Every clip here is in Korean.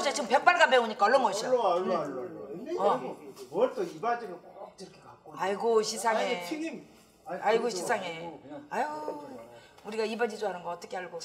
오셔. 지금 백발가 배우니까 얼른 오셔. 뭘 또 이 바지를 꼭 저렇게 갖고. 아이고 시상해. 아니, 튀김. 아이고 시상해. 아유 우리가 이 바지 좋아하는 거 어떻게 알고?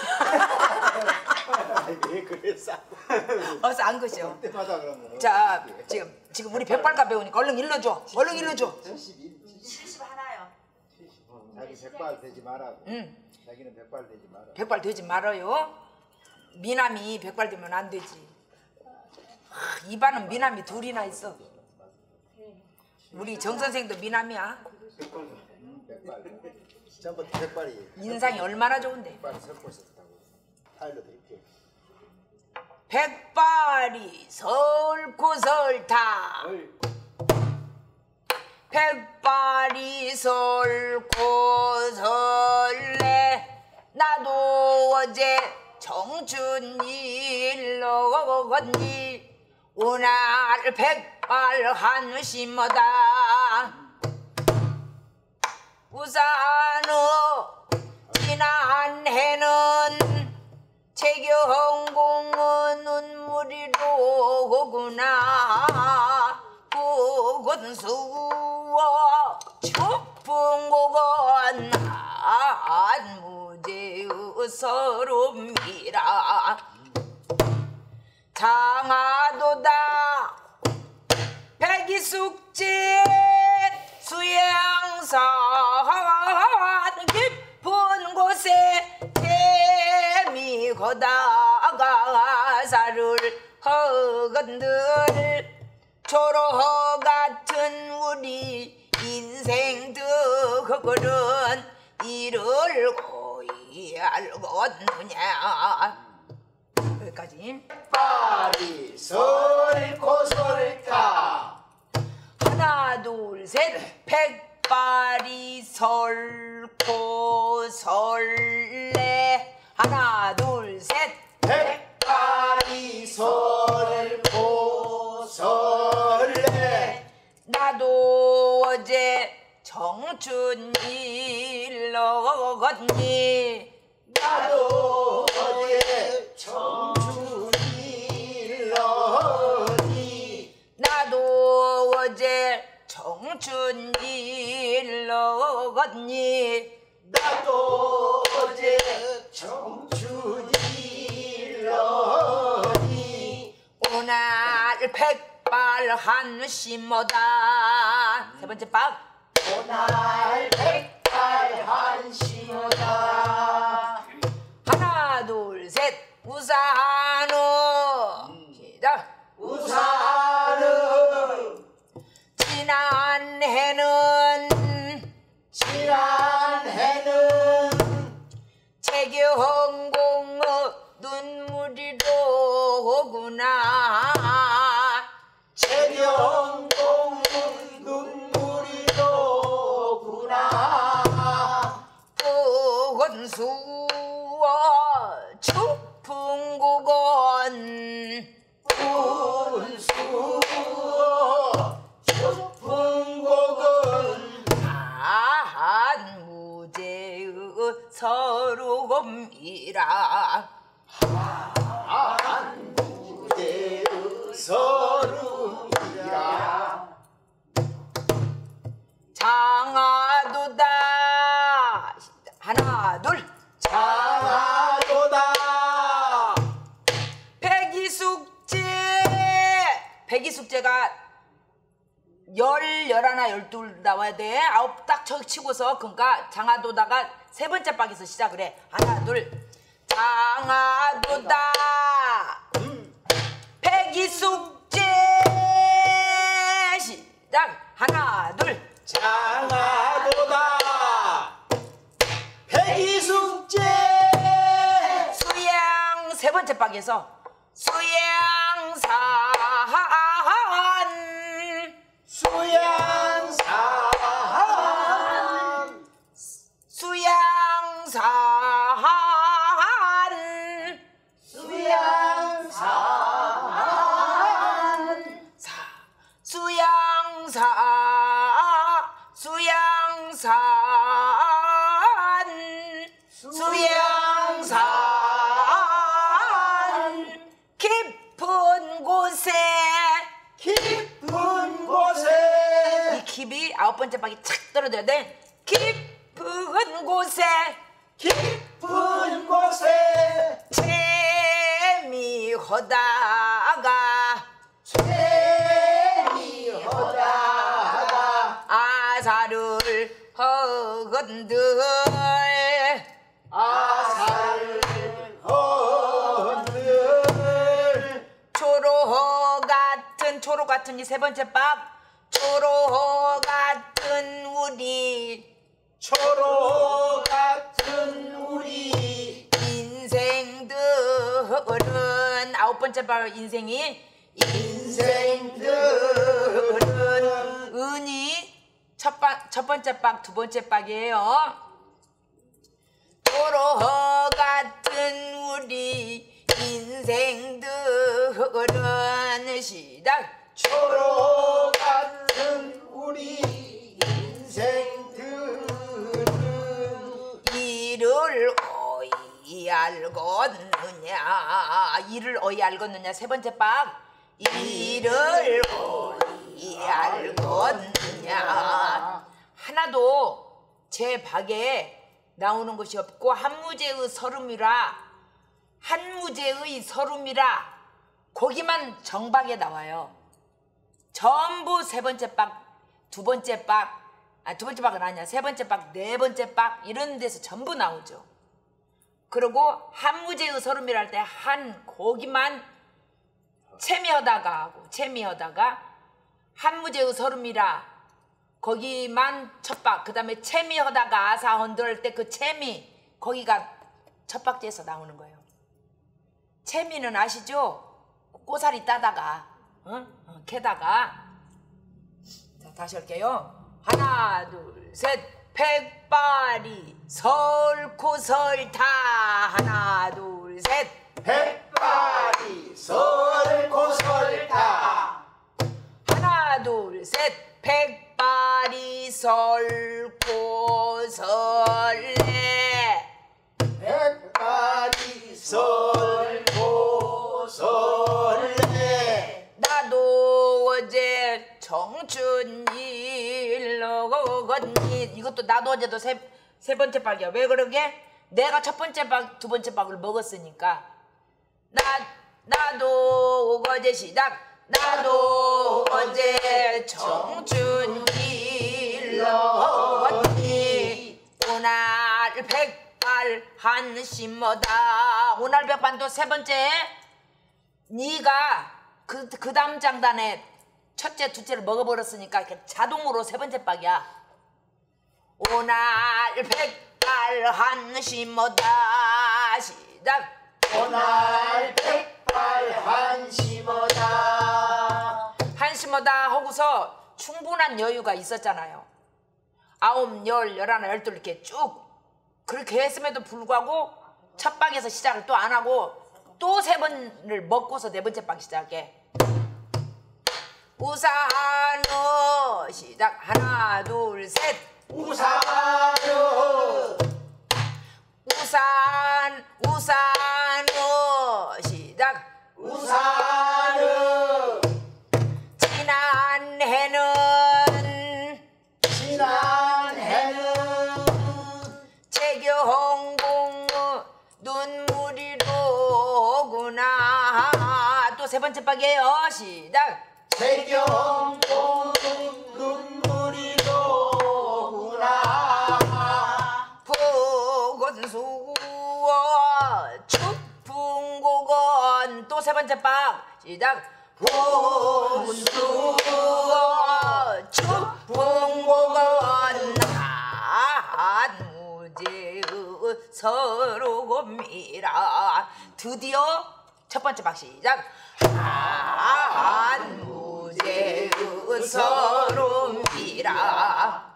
왜 그랬어? 어서 안 거죠. 때마다 그러면. 자 지금 우리 백발가 배우니까 얼른 일러줘. 얼른 일러줘. 70 하나요. 자기 백발 되지 말라고. 응. 자기는 백발 되지 마라. 백발 되지 말아요. 미남이 백발 되면 안 되지. 이반은 미남이 둘이나 있어. 우리 정 선생도 미남이야. 백발. 전부터 백발이. 인상이 얼마나 좋은데. 백발이 섞고 있었다고. 타일로 드릴게요. 백발이 설고 설타. 백발이 설고 설래. 나도 어제 청춘일로 걷니 오늘 백발 한심하다. 우산후 지난 해는 재경공은 눈물이로 오구나. 구건수와 축풍곡은 한무제의 서름이라. 장하도다 백이숙제 수양산 깊은 곳에 개미 거다가 살을 허건들 초로 같은 우리 인생도 그거는 이를 고이 알겠느냐. 여기까지. 백발이 설고 설타. 하나 둘 셋. 백발이 설고 설래. 하나 둘 셋. 백발이 설고 설래. 나도 어제 청춘일로 걷니. 나도 어제 청춘일러니. 나도 어제 청춘일로 걷니. 나도 어제 청춘일러니. 오늘 백발 한심하다. 세 번째 박. 오늘 백발 한심하다. 하나 둘 셋. 우산후 시작. 우산은 지난 해는 재경공의 눈물이로 오구나. 재경공의 눈물이 오구나. 구건수와 축풍곡은 축풍곡은 한무제의 서름이라. 한무제의 서름이라. 장하도다. 하나 둘. 장하도다. 백이숙제. 백이숙제가 11, 12 나와야 돼. 9 딱 치고서. 그러니까 장하도다가 세 번째 박에서 시작을 해. 하나 둘. 장하도다. 백이숙제 시작. 하나 둘. 장하도다. 백이숙제. 수양 세 번째 박에서 수양산. 수양산. 수양산. 수양산. 수양산. 수양산. 깊은 곳에 깊은 곳에 이 깊이 아홉 번째 박이 착 떨어져야 돼. 깊은 곳에 깊은 곳에 재미하다가 재미하다가 아사를 허건들 아사를 헌들 초로 같은 이 세 번째 박 초로 같은 우리 초로 같은 우리 인생들은 아홉 번째 박 인생이 인생들은 은이 첫 번째 박 두 번째 박이에요. 초로 같은 우리 인생들은 시작 초로 같은 우리 인생들은 이를 어이 알겠느냐 이를 어이 알겠느냐 세 번째 박 이를 어이 알겠느냐 하나도 제 박에 나오는 것이 없고 한무제의 서름이라 거기만 정박에 나와요. 전부 세 번째 박, 두 번째 박, 두 번째 박은 아니야. 세 번째 박, 네 번째 박 이런 데서 전부 나오죠. 그리고 한무제의 서름이라 할 때 한 거기만 체미하다가 한무제의 서름이라 거기만 첫 박, 그 다음에 체미하다가 아사헌들 할 때 그 체미 거기가 첫 박제에서 나오는 거예요. 체미는 아시죠? 꼬사리 따다가 캐다가 자 다시 할게요. 하나 둘 셋 백발이 설고 설타 하나 둘 셋 백발이 설고 설타 하나 둘 셋 백발이 설고 설래 백발이 설고 설래 나도 어제 청춘일로 걷니 이것도 나도 어제도 세 번째 박이야. 왜 그러게? 내가 첫 번째 박, 두 번째 박을 먹었으니까 나도 어제 시작 나도 어제 청춘일로 걷니 오날 백발 한심하다 오날 백반도 세 번째 네가 그 다음 장단에 첫째, 둘째를 먹어버렸으니까 이렇게 자동으로 세 번째 박이야. 오날 백발 한심하다 시작 오날 백발 한심하다 한심하다 하고서 충분한 여유가 있었잖아요. 9, 10, 11, 12 이렇게 쭉 그렇게 했음에도 불구하고 첫 박에서 시작을 또 안 하고 또 세 번을 먹고서 네 번째 박 시작해. 우산어 시작 하나 둘 셋 우산은 우산어 시작 우산은 지난 해는 재경공 눈물이로구나 또 세 번째 박이에요. 시작 재경공 눈물이로구나 보건수어 축풍고건 또 세 번째 박 시작 보건수어 축풍고건 한무제의 서로곰이라 드디어 첫 번째 박 시작 한무제의 서름이라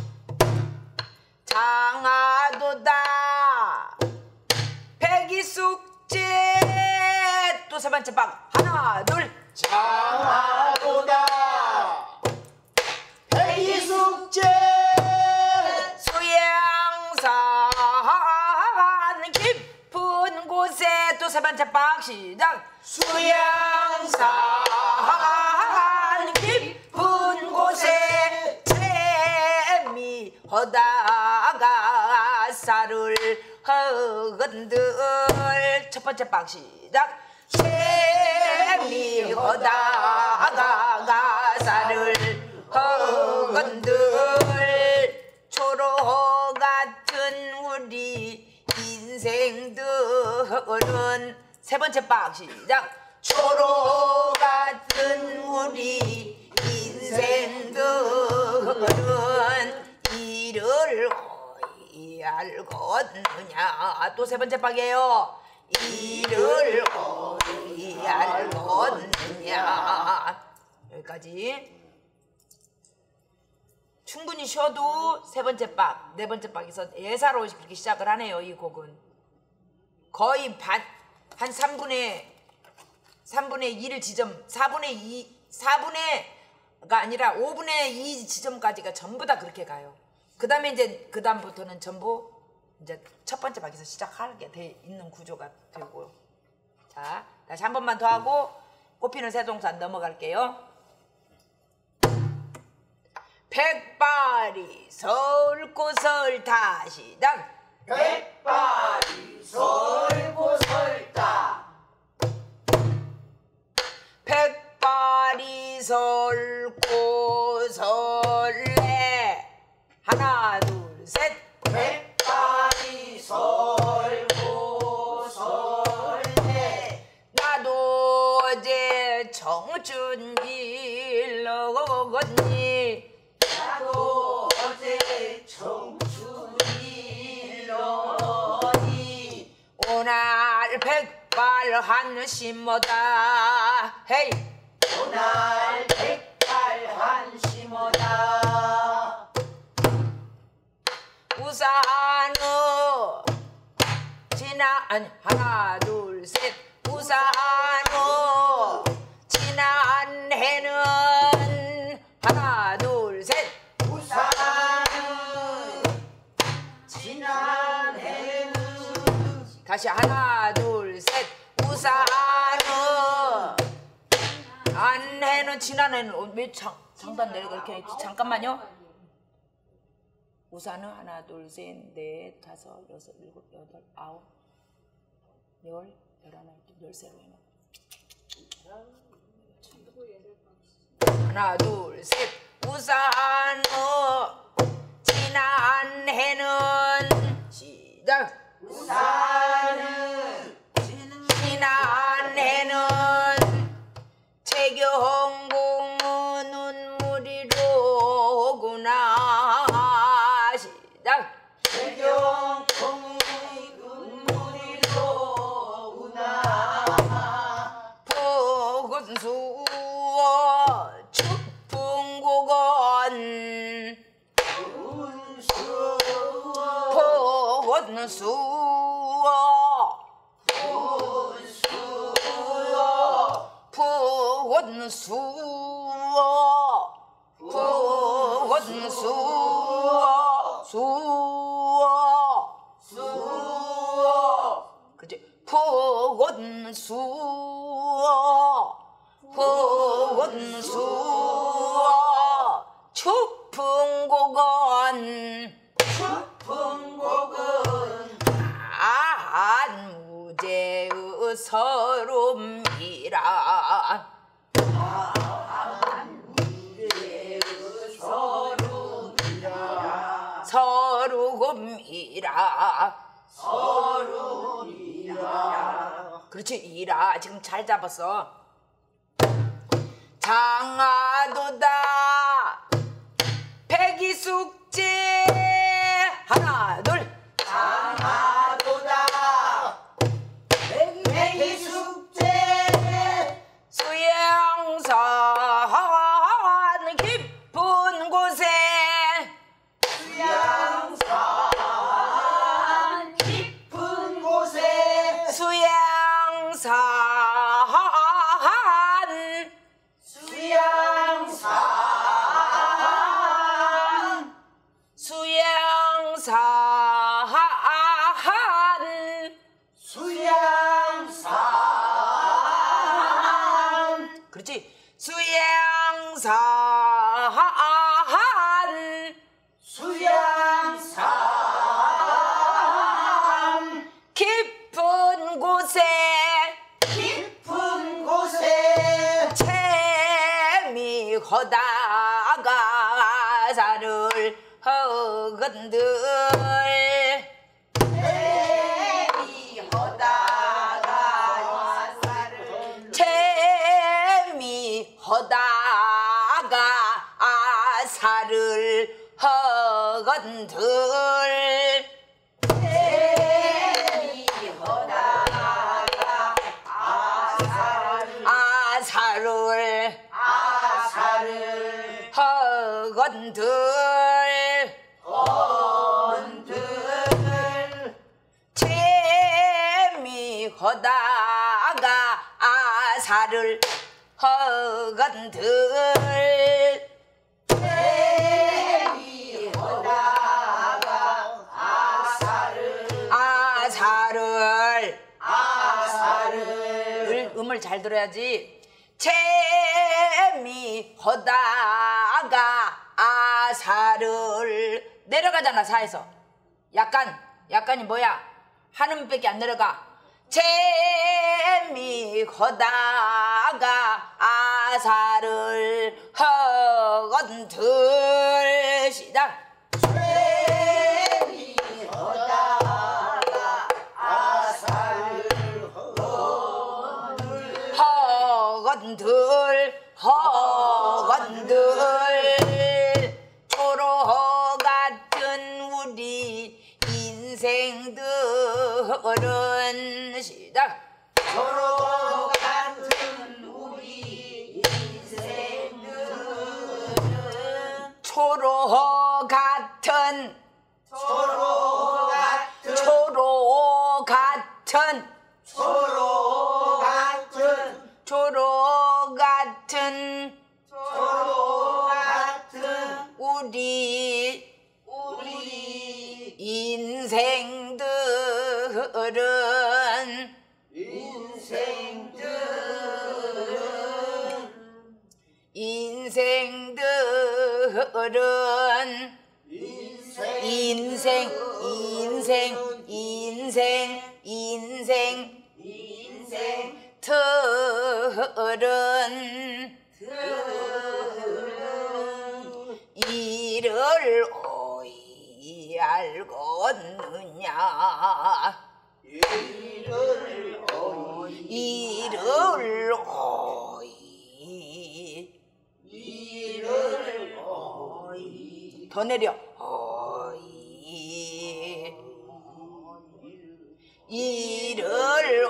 장하도다 백이숙제 또 세 번째 박 하나 둘 장하도다 백이숙제 소양산 깊은 곳에 또 세 번째 번째 박 시작. 수양산 깊은 곳에 재미 허다가 쌀을 허건들. 첫 번째 박 시작. 재미 허다가 쌀을 허건들. 초로 같은 우리 인생들은. 세 번째 박 시작. 초로 같은 우리 인생들은 이를 어이 알겠느냐. 또 세 번째 박이에요. 이를 어이 알겠느냐. 여기까지. 충분히 쉬어도 세 번째 박, 네 번째 박에서 예사로이 그렇게 시작을 하네요. 이 곡은 거의 한 3분의 1 지점, 4분의가 아니라 5분의 2 지점까지가 전부 다 그렇게 가요. 그 다음에 이제 그 다음부터는 전부 이제 첫 번째 박에서 시작하게 돼 있는 구조가 되고요. 자, 다시 한 번만 더 하고 꽃피는 새동산 넘어갈게요. 백발이 설고 설다 시작. 백발이 설고 설다. 백발이 설고 설래. 하나 둘 셋. 백발이 설고 설래. 나도 어제 청춘길 넣었니. 나도 어제 청춘일러니. 오늘 백발 한 심어다. 헤이. 오날 백발 한 심어다. 우산은 하나 둘 셋. 우산은 지난 해는 하나 둘 셋. 우산은 지난 해는. 다시 하나 둘 셋. 우산은 안 해는 지난 해는 왜 장단 내리고 이렇게 했지? 잠깐만요. 우산은 하나 둘 셋 넷 다섯 여섯 일곱 여덟 아홉 열 열하나 열세로 해놔. 하나 둘 셋. 우산은 지난 해는 시작. 우산은 지난 해는 재경공은 눈물이로구나. 시작. 재경공의 눈물이로구나. 보건수어 축풍곡은 보건수어 수어 그치. 보건수어 축풍곡은 안무제의 서름이라. 서름이라. 그렇지. 이라 지금 잘 잡았어. 장하도다 백이숙제. 하나 둘. 장하도다 백이숙제. 수양산 깊은 곳에. 수양산 깊은 곳에. 수양산 수양산 그렇지. 수양산 수양산 깊은 곳에 깊은 곳에 재미하다가 살을 허건들 재미하다가 아사를 허건들 아사를 허건들 재미하다가 아사를 허건들 아사를 음을 잘 들어야지. 재미하다가 아사를 내려가잖아. 사에서 약간이 뭐야? 한 음밖에 안 내려가. 재미하다가 아사를 허건들 시작. 허건들 초로 같은 우리 인생들은 시작. 서로 같은 우리 인생들은 초로 같은 서로 같은 초로 같은 서로 같은 초로 같은 서로 같은 우리 인생들은 인생들은 이를 어이 알겠느냐 이를 어이 더 내려 어이 이를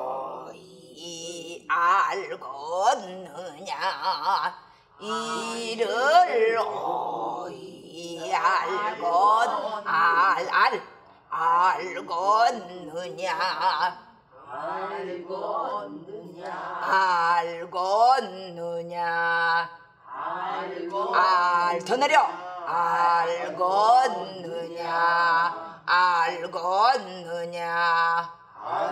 어이 알겠느냐 이를 어이 알겠느냐 더 내려 알겠느냐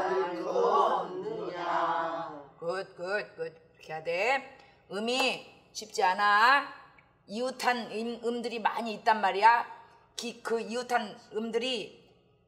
굿 이렇게 해야 돼. 음이 쉽지 않아. 이웃한 음들이 많이 있단 말이야. 그 이웃한 음들이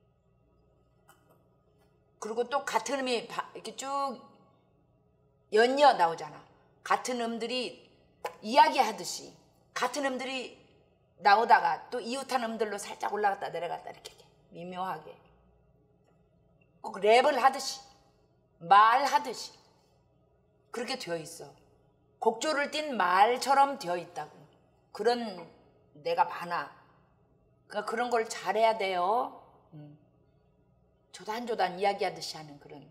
그리고 또 같은 음이 이렇게 쭉 연이어 나오잖아. 같은 음들이 이야기하듯이 같은 음들이 나오다가 또 이웃한 음들로 살짝 올라갔다 내려갔다 이렇게 미묘하게 꼭 랩을 하듯이 말하듯이 그렇게 되어 있어. 곡조를 띈 말처럼 되어 있다고. 그런 내가 많아. 그러니까 그런 걸 잘해야 돼요. 조단조단 이야기하듯이 하는 그런.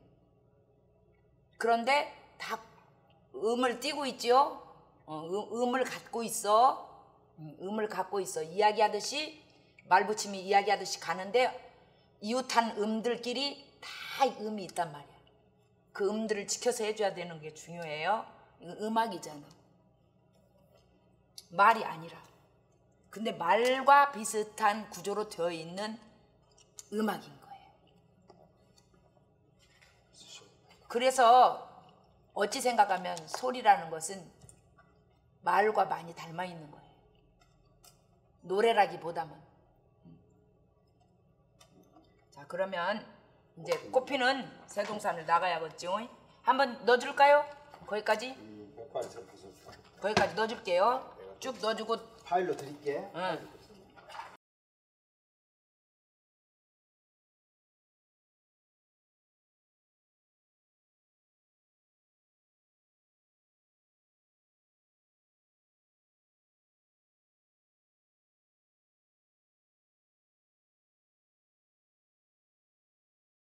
그런데 다 음을 띄고 있죠. 음을 갖고 있어. 음을 갖고 있어. 이야기하듯이 말붙임이 이야기하듯이 가는데 이웃한 음들끼리 다 음이 있단 말이야. 그 음들을 지켜서 해줘야 되는 게 중요해요. 이거 음악이잖아. 말이 아니라. 근데 말과 비슷한 구조로 되어 있는 음악인 거예요. 그래서 어찌 생각하면 소리라는 것은 말과 많이 닮아 있는 거예요. 노래라기보다는. 자, 그러면 이제 꽃피는 새동산을 나가야겠죠. 한번 넣어줄까요? 거기까지? 목판에서 부쉈다. 거기까지 넣어줄게요. 쭉 넣어주고. 파일로 드릴게. 응.